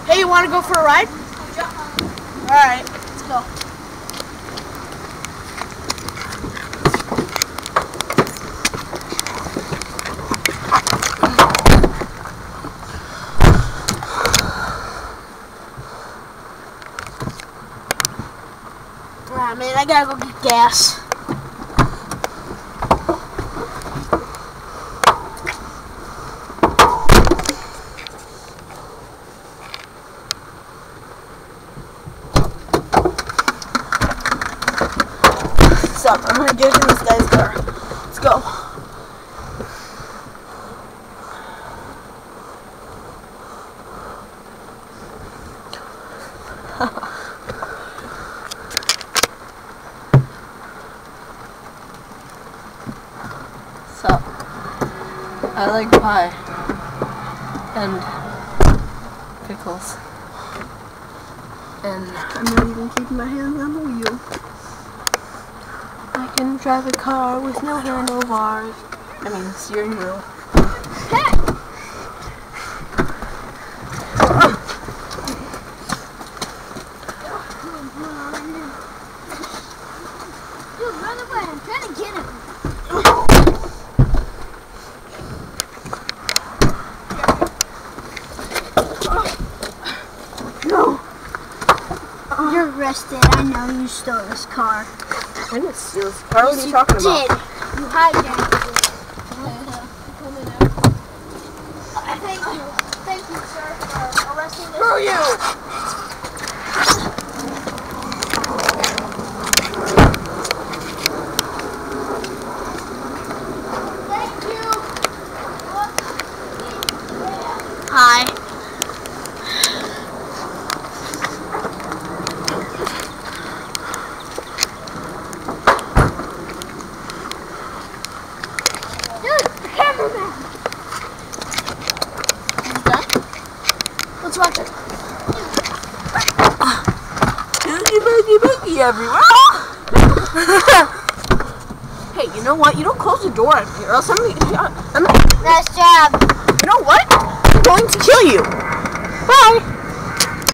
Hey, you want to go for a ride? Alright, let's go. Alright, man, I gotta go get gas. I'm hijacking this guy's car. Let's go. So, I like pie and pickles, and I'm not even keeping my hands on the wheel. I can drive a car with no handlebars. I mean, steering wheel. Hey! Dude, run away. I'm trying to get him. No. You're arrested. I know you stole this car. I didn't steal this car. What are you talking about? You hijacked it. Thank you, sir, for arresting this. Screw you! Thank you. Hi. Let's watch it. Boogie, boogie, boogie, everyone. Hey, you know what? You don't close the door on me, or else I'm Nice job. You know what? I'm going to kill you. Bye.